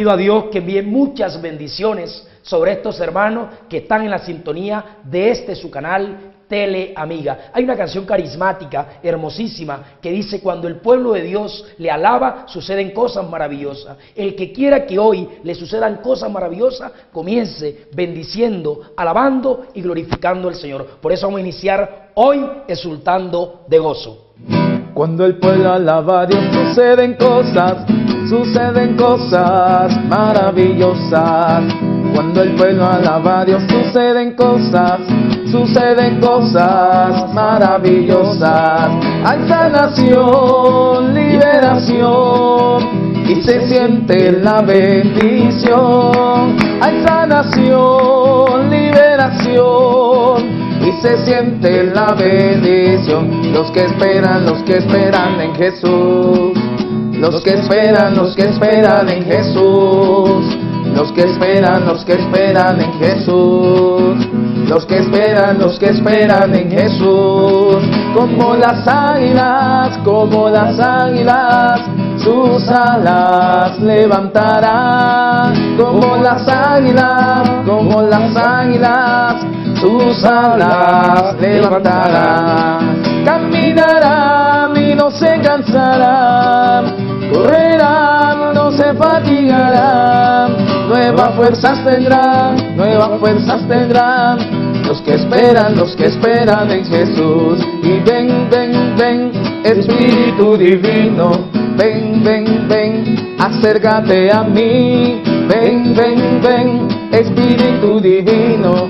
pido a Dios que envíe muchas bendiciones sobre estos hermanos que están en la sintonía de su canal Teleamiga. Hay una canción carismática, hermosísima, que dice: cuando el pueblo de Dios le alaba, suceden cosas maravillosas. El que quiera que hoy le sucedan cosas maravillosas, comience bendiciendo, alabando y glorificando al Señor. Por eso vamos a iniciar hoy exultando de gozo. Cuando el pueblo alaba a Dios, suceden cosas maravillosas. Cuando el pueblo alaba a Dios, suceden cosas maravillosas. Hay sanación, liberación, y se siente la bendición. Hay sanación, liberación, y se siente la bendición. Los que esperan en Jesús. Los que esperan en Jesús. Los que esperan en Jesús. Los que esperan en Jesús. Como las águilas, sus alas levantarán. Como las águilas, sus alas levantarán. Caminarán y no se cansarán, correrán, no se fatigarán. Nuevas fuerzas tendrán, los que esperan en Jesús. Y ven, Espíritu Divino, ven, acércate a mí. Ven, Espíritu Divino,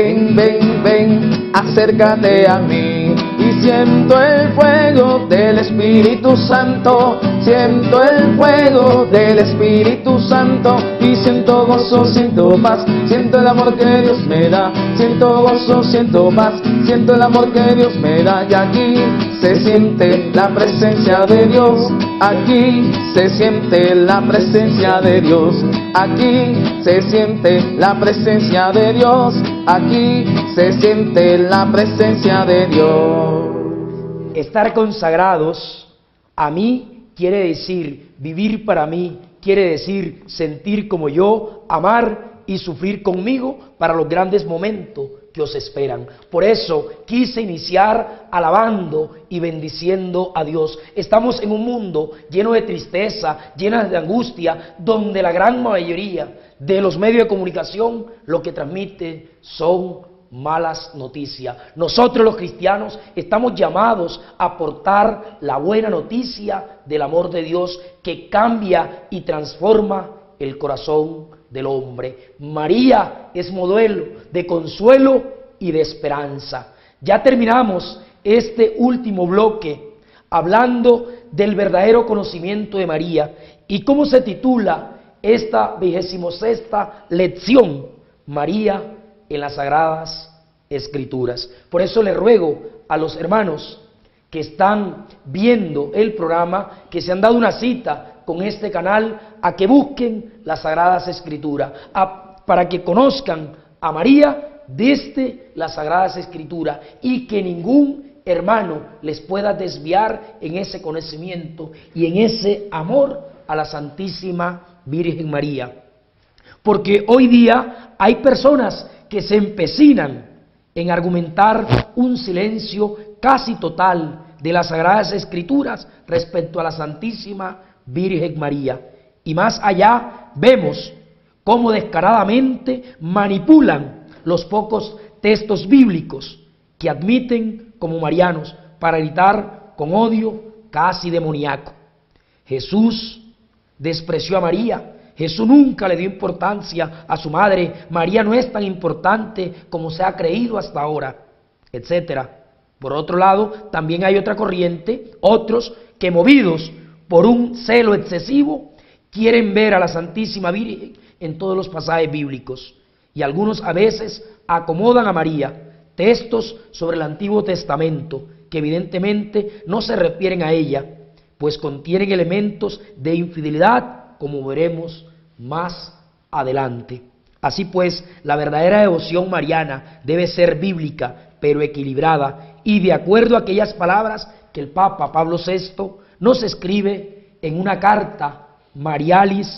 ven, acércate a mí. Y siento el fuego del Espíritu Santo, siento el fuego del Espíritu Santo. Y siento gozo, siento paz, siento el amor que Dios me da. Siento gozo, siento paz, siento el amor que Dios me da. Y aquí se siente la presencia de Dios. Aquí se siente la presencia de Dios. Aquí se siente la presencia de Dios. Aquí se siente la presencia de Dios. Estar consagrados a mí quiere decir vivir para mí, quiere decir sentir como yo, amar y sufrir conmigo para los grandes momentos que os esperan. Por eso quise iniciar alabando y bendiciendo a Dios. Estamos en un mundo lleno de tristeza, lleno de angustia, donde la gran mayoría de los medios de comunicación lo que transmiten son malas noticias. Nosotros los cristianos estamos llamados a portar la buena noticia del amor de Dios que cambia y transforma el corazón del hombre. María es modelo de consuelo y de esperanza. Ya terminamos este último bloque hablando del verdadero conocimiento de María. ¿Y cómo se titula esta 26ª lección? María en las Sagradas Escrituras. Por eso le ruego a los hermanos que están viendo el programa, que se han dado una cita con este canal, a que busquen las Sagradas Escrituras, para que conozcan a María desde las Sagradas Escrituras, y que ningún hermano les pueda desviar en ese conocimiento y en ese amor a la Santísima Virgen María. Porque hoy día hay personas que se empecinan en argumentar un silencio casi total de las Sagradas Escrituras respecto a la Santísima Virgen María. Y más allá vemos cómo descaradamente manipulan los pocos textos bíblicos que admiten como marianos para gritar con odio casi demoníaco. Jesús despreció a María. Jesús nunca le dio importancia a su madre. María no es tan importante como se ha creído hasta ahora, etc. Por otro lado, también hay otra corriente, otros que movidos por un celo excesivo quieren ver a la Santísima Virgen en todos los pasajes bíblicos. Y algunos a veces acomodan a María textos sobre el Antiguo Testamento que evidentemente no se refieren a ella, pues contienen elementos de infidelidad, como veremos más adelante. Así pues, la verdadera devoción mariana debe ser bíblica, pero equilibrada, y de acuerdo a aquellas palabras que el Papa Pablo VI nos escribe en una carta Marialis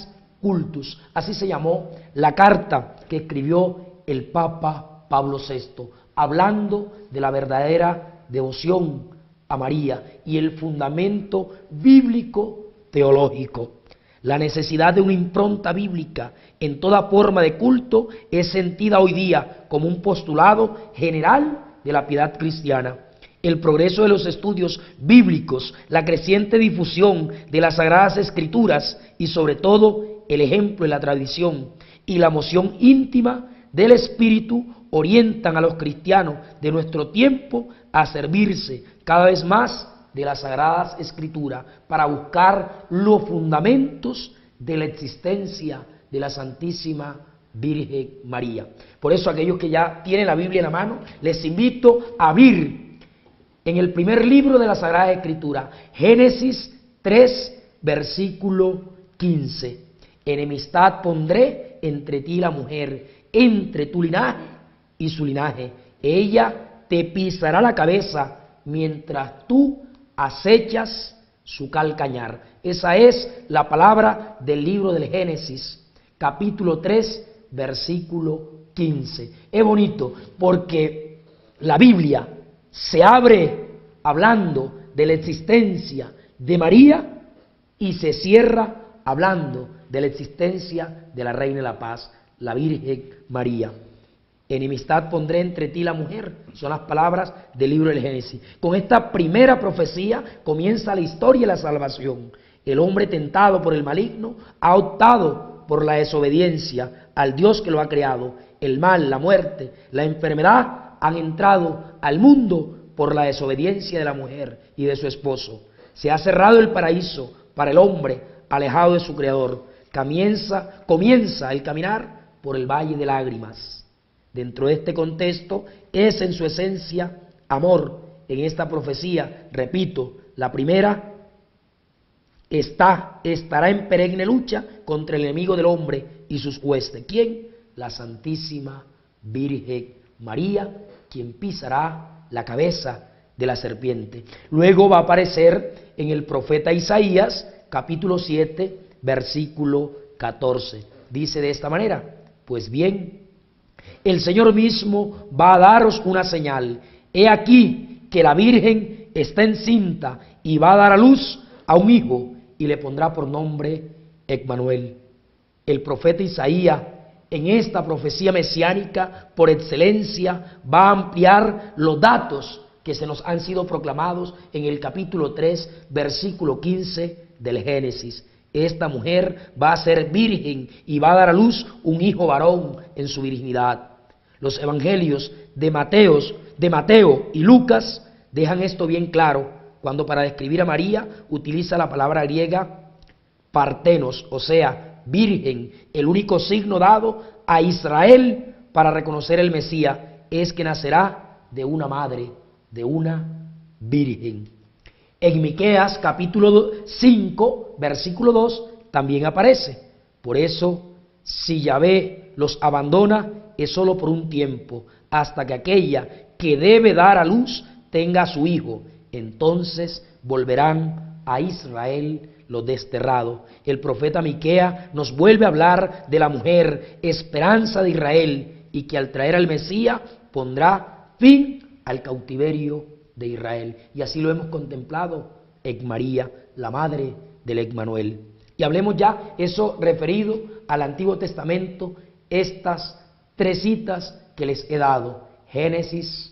Cultus. Así se llamó la carta que escribió el Papa Pablo VI, hablando de la verdadera devoción a María y el fundamento bíblico teológico. La necesidad de una impronta bíblica en toda forma de culto es sentida hoy día como un postulado general de la piedad cristiana. El progreso de los estudios bíblicos, la creciente difusión de las Sagradas Escrituras y sobre todo el ejemplo de la tradición y la moción íntima del Espíritu orientan a los cristianos de nuestro tiempo a servirse cada vez más de las Sagradas Escrituras para buscar los fundamentos de la existencia de la Santísima Virgen María. Por eso aquellos que ya tienen la Biblia en la mano, les invito a abrir en el primer libro de la Sagrada Escritura, Génesis 3, versículo 15. Enemistad pondré entre ti y la mujer, entre tu linaje y su linaje. Ella te pisará la cabeza mientras tú acechas su calcañar. Esa es la palabra del libro del Génesis, capítulo 3, versículo 15. Es bonito porque la Biblia se abre hablando de la existencia de María y se cierra hablando de la existencia de la Reina de la Paz, la Virgen María. Enemistad pondré entre ti y la mujer, son las palabras del libro del Génesis. Con esta primera profecía comienza la historia de la salvación. El hombre tentado por el maligno ha optado por la desobediencia al Dios que lo ha creado. El mal, la muerte, la enfermedad han entrado al mundo por la desobediencia de la mujer y de su esposo. Se ha cerrado el paraíso para el hombre alejado de su Creador. Comienza el caminar por el valle de lágrimas. Dentro de este contexto es en su esencia amor. En esta profecía, repito, la primera estará en perenne lucha contra el enemigo del hombre y sus huestes. ¿Quién? La Santísima Virgen María, quien pisará la cabeza de la serpiente. Luego va a aparecer en el profeta Isaías, capítulo 7, versículo 14. Dice de esta manera: pues bien, el Señor mismo va a daros una señal. He aquí que la Virgen está encinta y va a dar a luz a un hijo y le pondrá por nombre Emmanuel. El profeta Isaías, en esta profecía mesiánica por excelencia, va a ampliar los datos que se nos han sido proclamados en el capítulo 3, versículo 15 del Génesis. Esta mujer va a ser virgen y va a dar a luz un hijo varón en su virginidad. Los evangelios de Mateo y Lucas dejan esto bien claro, cuando para describir a María utiliza la palabra griega partenos, o sea, virgen. El único signo dado a Israel para reconocer el Mesías es que nacerá de una madre, de una virgen. En Miqueas capítulo 5, versículo 2, también aparece. Por eso, si Yahvé los abandona, es solo por un tiempo, hasta que aquella que debe dar a luz tenga a su hijo. Entonces volverán a Israel los desterrados. El profeta Miqueas nos vuelve a hablar de la mujer, esperanza de Israel, y que al traer al Mesías pondrá fin al cautiverio de Israel. Y así lo hemos contemplado en María, la madre del Emmanuel. Y hablemos ya eso referido al Antiguo Testamento, estas tres citas que les he dado: Génesis,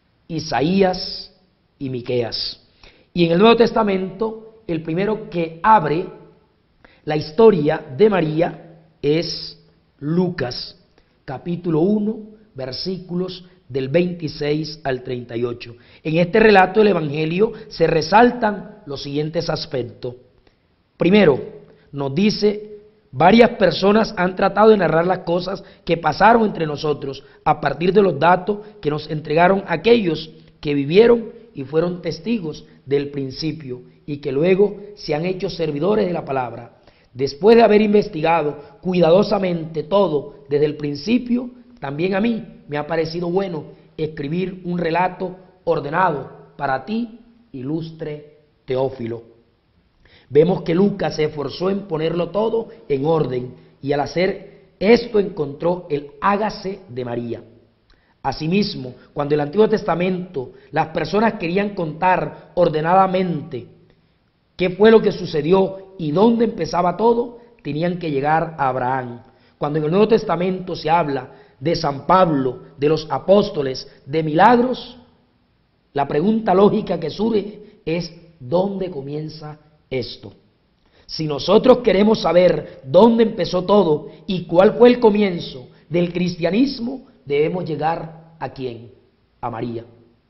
Isaías y Miqueas. Y en el Nuevo Testamento, el primero que abre la historia de María es Lucas, capítulo 1, versículos del 26 al 38. En este relato del Evangelio se resaltan los siguientes aspectos. Primero, nos dice: varias personas han tratado de narrar las cosas que pasaron entre nosotros a partir de los datos que nos entregaron aquellos que vivieron y fueron testigos del principio y que luego se han hecho servidores de la palabra. Después de haber investigado cuidadosamente todo desde el principio, también a mí me ha parecido bueno escribir un relato ordenado para ti, ilustre Teófilo. Vemos que Lucas se esforzó en ponerlo todo en orden, y al hacer esto encontró el hágase de María. Asimismo, cuando en el Antiguo Testamento las personas querían contar ordenadamente qué fue lo que sucedió y dónde empezaba todo, tenían que llegar a Abraham. Cuando en el Nuevo Testamento se habla de San Pablo, de los apóstoles, de milagros, la pregunta lógica que surge es: ¿dónde comienza esto? Si nosotros queremos saber dónde empezó todo y cuál fue el comienzo del cristianismo, debemos llegar ¿a quién? A María.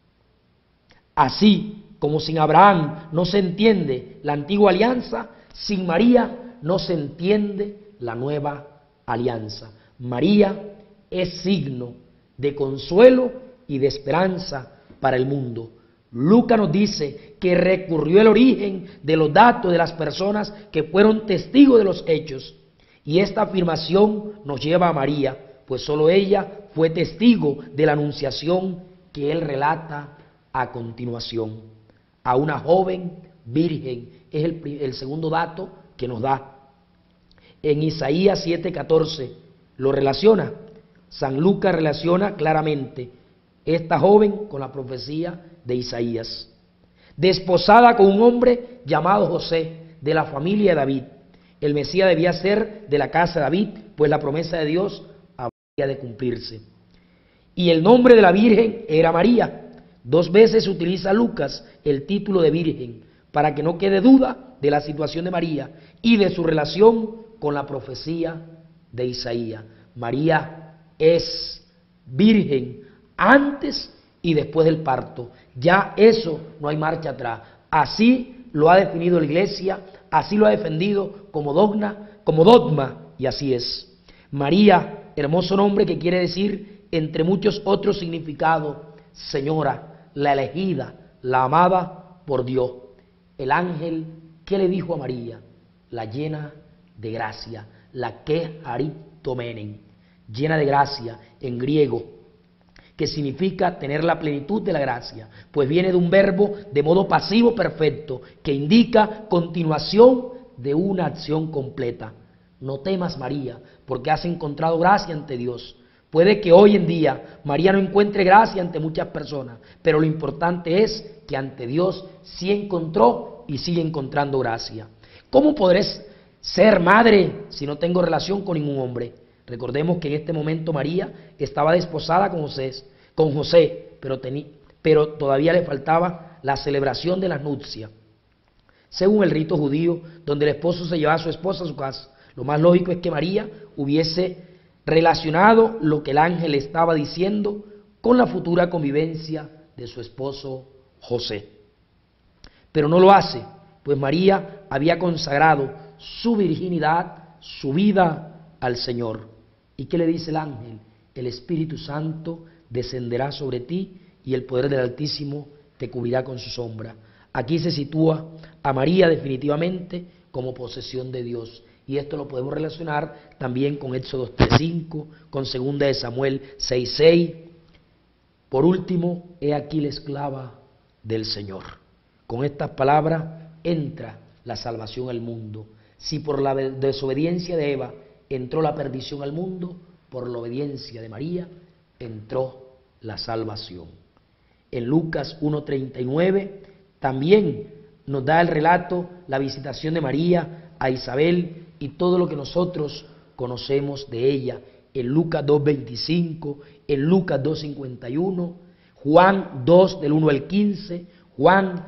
Así como sin Abraham no se entiende la antigua alianza, sin María no se entiende la nueva alianza. María es signo de consuelo y de esperanza para el mundo. Lucas nos dice que recurrió el origen de los datos de las personas que fueron testigos de los hechos. Y esta afirmación nos lleva a María, pues solo ella fue testigo de la anunciación que él relata a continuación. A una joven virgen es el segundo dato que nos da. En Isaías 7:14 lo relaciona. San Lucas relaciona claramente esta joven con la profecía de Isaías. Desposada con un hombre llamado José, de la familia de David. El Mesías debía ser de la casa de David, pues la promesa de Dios había de cumplirse. Y el nombre de la virgen era María. 2 veces utiliza Lucas el título de virgen, para que no quede duda de la situación de María y de su relación con la profecía de Isaías. María es virgen antes y después del parto. Ya eso no hay marcha atrás. Así lo ha definido la Iglesia, así lo ha defendido como dogma, y así es. María, hermoso nombre que quiere decir, entre muchos otros significados, Señora, la elegida, la amada por Dios. El ángel, ¿qué le dijo a María? La llena de gracia, la que aritomenen, llena de gracia en griego, que significa tener la plenitud de la gracia, pues viene de un verbo de modo pasivo perfecto, que indica continuación de una acción completa. No temas, María, porque has encontrado gracia ante Dios. Puede que hoy en día María no encuentre gracia ante muchas personas, pero lo importante es que ante Dios sí encontró y sigue encontrando gracia. ¿Cómo podré ser madre si no tengo relación con ningún hombre? Recordemos que en este momento María estaba desposada con José, pero todavía le faltaba la celebración de las nupcias. Según el rito judío, donde el esposo se llevaba a su esposa a su casa, lo más lógico es que María hubiese relacionado lo que el ángel estaba diciendo con la futura convivencia de su esposo José. Pero no lo hace, pues María había consagrado su virginidad, su vida al Señor. ¿Y qué le dice el ángel? El Espíritu Santo descenderá sobre ti y el poder del Altísimo te cubrirá con su sombra. Aquí se sitúa a María definitivamente como posesión de Dios. Y esto lo podemos relacionar también con Éxodo 3:5, con 2 de Samuel 6:6. Por último, he aquí la esclava del Señor. Con estas palabras entra la salvación al mundo. Si por la desobediencia de Eva entró la perdición al mundo, por la obediencia de María entró la salvación. En Lucas 1:39 también nos da el relato, la visitación de María a Isabel y todo lo que nosotros conocemos de ella. En Lucas 2:25, en Lucas 2:51, Juan 2 del 1 al 15, Juan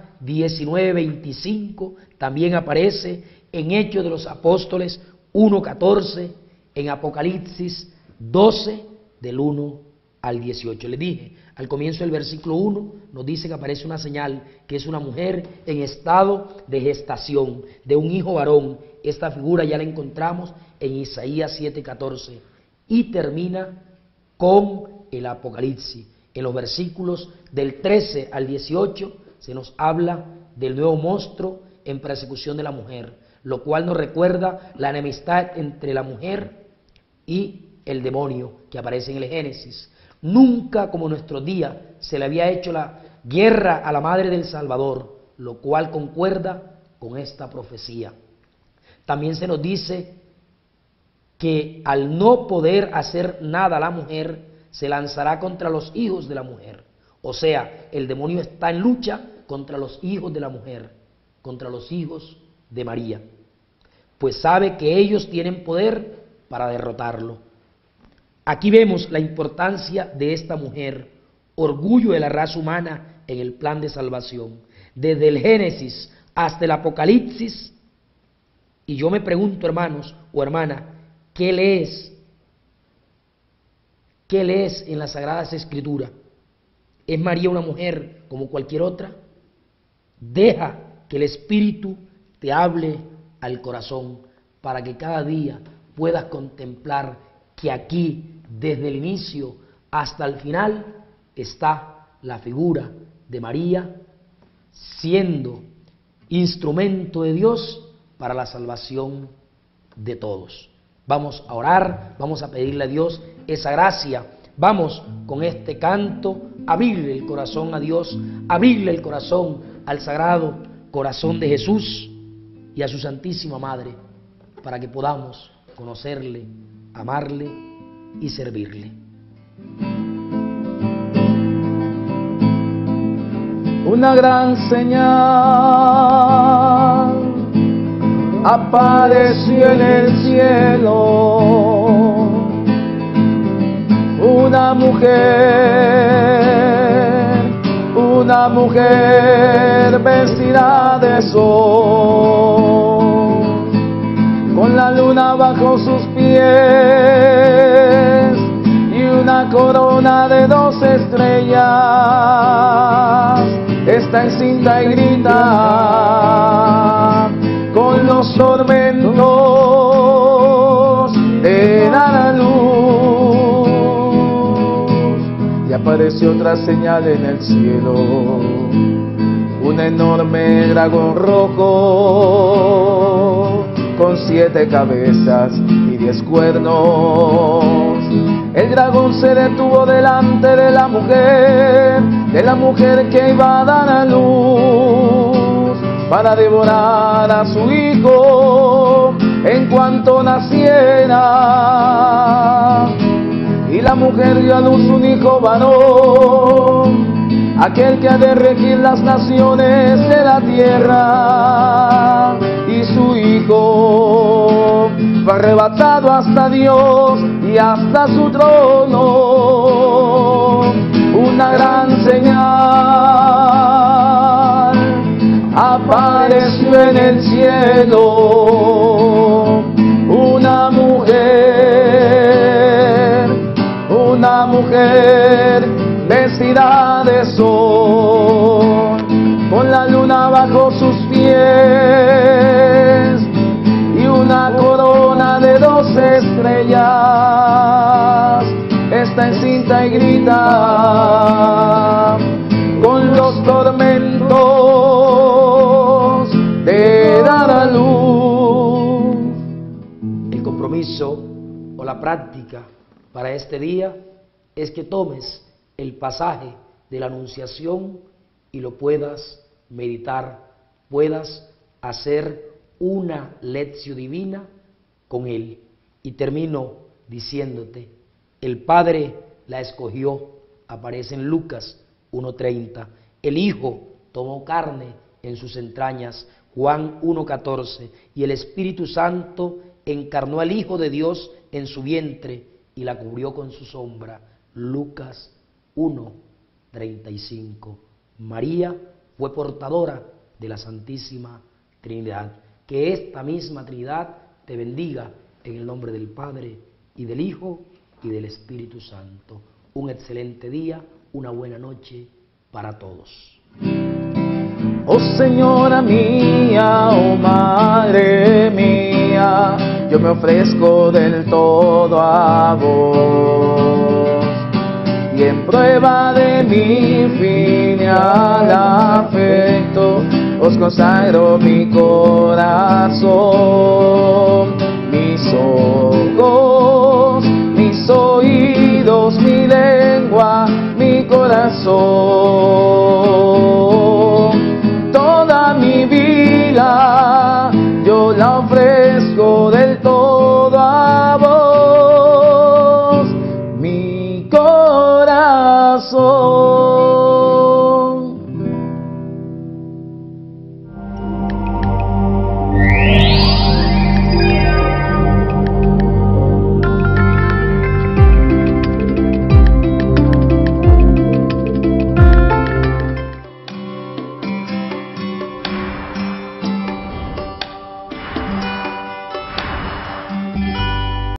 19:25, también aparece en Hechos de los Apóstoles 1:14, en Apocalipsis 12 del 1 al 18. Les dije, al comienzo del versículo 1 nos dice que aparece una señal, que es una mujer en estado de gestación, de un hijo varón. Esta figura ya la encontramos en Isaías 7:14 y termina con el Apocalipsis. En los versículos del 13 al 18 se nos habla del nuevo monstruo en persecución de la mujer, lo cual nos recuerda la enemistad entre la mujer y el demonio que aparece en el Génesis. Nunca como en nuestros días se le había hecho la guerra a la madre del Salvador, lo cual concuerda con esta profecía. También se nos dice que al no poder hacer nada la mujer, se lanzará contra los hijos de la mujer. O sea, el demonio está en lucha contra los hijos de la mujer, contra los hijos de María, pues sabe que ellos tienen poder para derrotarlo. Aquí vemos la importancia de esta mujer, orgullo de la raza humana en el plan de salvación, desde el Génesis hasta el Apocalipsis. Y yo me pregunto, hermanos o hermana, ¿qué lees? ¿Qué lees en las Sagradas Escrituras? ¿Es María una mujer como cualquier otra? Deja que el Espíritu te hable al corazón para que cada día puedas contemplar que aquí, desde el inicio hasta el final, está la figura de María siendo instrumento de Dios para la salvación de todos. Vamos a orar, vamos a pedirle a Dios esa gracia. Vamos con este canto a abrirle el corazón a Dios, a abrirle el corazón al Sagrado Corazón de Jesús y a su Santísima Madre, para que podamos conocerle, amarle y servirle. Una gran señal apareció en el cielo, una mujer vestida de sol, con la luna bajo sus pies y una corona de 2 estrellas. Está encinta y grita, con los tormentos de la luz. Y apareció otra señal en el cielo, un enorme dragón rojo, con 7 cabezas y 10 cuernos. El dragón se detuvo delante de la mujer que iba a dar a luz, para devorar a su hijo en cuanto naciera. Y la mujer dio a luz un hijo varón, aquel que ha de regir las naciones de la tierra. Y su hijo fue arrebatado hasta Dios y hasta su trono. Una gran señal apareció en el cielo, una mujer vestida de sol, con la luna bajo sus pies y una corona de 2 estrellas. Está encinta y grita, con los tormentos de dar a luz. El compromiso o la práctica para este día es que tomes el pasaje de la Anunciación y lo puedas meditar, puedas hacer una lección divina con él. Y termino diciéndote, el Padre la escogió, aparece en Lucas 1:30. El Hijo tomó carne en sus entrañas, Juan 1:14. Y el Espíritu Santo encarnó al Hijo de Dios en su vientre y la cubrió con su sombra, Lucas 1:35. María fue portadora de la Santísima Trinidad. Que esta misma Trinidad te bendiga en el nombre del Padre y del Hijo y del Espíritu Santo. Un excelente día, una buena noche para todos. Oh Señora mía, oh Madre mía, yo me ofrezco del todo a vos, y en prueba de mi filial afecto, os consagro mi corazón, mis ojos, mis oídos, mi lengua, mi corazón.